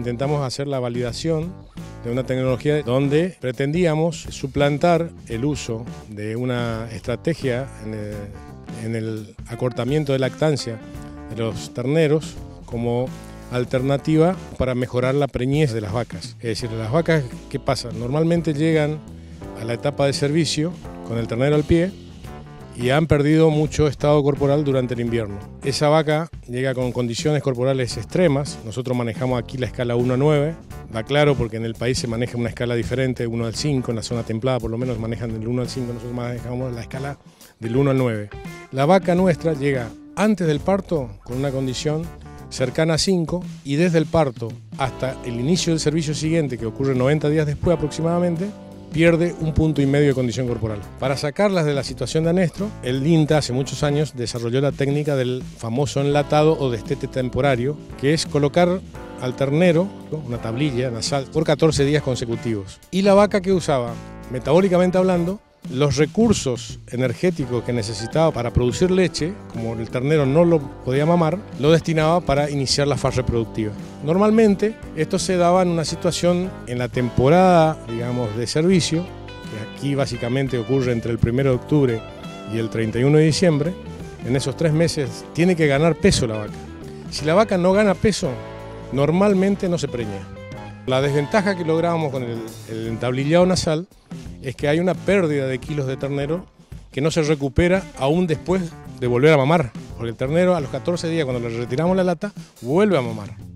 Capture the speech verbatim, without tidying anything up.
intentamos hacer la validación de una tecnología donde pretendíamos suplantar el uso de una estrategia en el, en el acortamiento de lactancia de los terneros como alternativa para mejorar la preñez de las vacas. Es decir, las vacas, ¿qué pasa? Normalmente llegan a la etapa de servicio con el ternero al pie y han perdido mucho estado corporal durante el invierno. Esa vaca llega con condiciones corporales extremas. Nosotros manejamos aquí la escala uno a nueve. Da claro porque en el país se maneja una escala diferente, uno al cinco, en la zona templada por lo menos manejan del uno al cinco, nosotros manejamos la escala del uno al nueve. La vaca nuestra llega antes del parto con una condición cercana a cinco y desde el parto hasta el inicio del servicio siguiente, que ocurre noventa días después aproximadamente, pierde un punto y medio de condición corporal. Para sacarlas de la situación de anestro, el INTA hace muchos años desarrolló la técnica del famoso enlatado o destete temporario, que es colocar al ternero una tablilla nasal por catorce días consecutivos. Y la vaca que usaba, metabólicamente hablando, los recursos energéticos que necesitaba para producir leche, como el ternero no lo podía mamar, lo destinaba para iniciar la fase reproductiva. Normalmente esto se daba en una situación en la temporada, digamos, de servicio, que aquí básicamente ocurre entre el primero de octubre y el treinta y uno de diciembre. En esos tres meses tiene que ganar peso la vaca. Si la vaca no gana peso, normalmente no se preña. La desventaja que lográbamos con el, el entablillado nasal es que hay una pérdida de kilos de ternero que no se recupera aún después de volver a mamar, porque el ternero a los catorce días, cuando le retiramos la lata, vuelve a mamar.